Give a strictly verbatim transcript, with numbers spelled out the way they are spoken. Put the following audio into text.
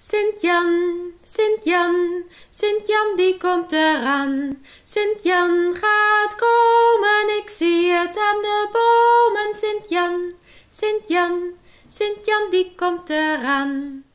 Sint-Jan, Sint-Jan, Sint-Jan die komt eraan. Sint-Jan gaat komen, ik zie het aan de bomen. Sint-Jan, Sint-Jan, Sint-Jan die komt eraan.